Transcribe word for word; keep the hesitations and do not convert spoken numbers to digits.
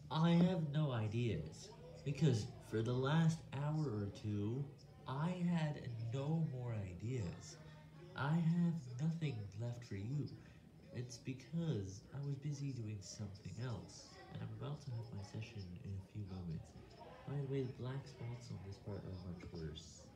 I have no ideas, because for the last hour or two, I had no more ideas. I have nothing left for you. It's because I was busy doing something else, and I'm about to have my session in a few moments. By the way, the black spots on this part are much worse.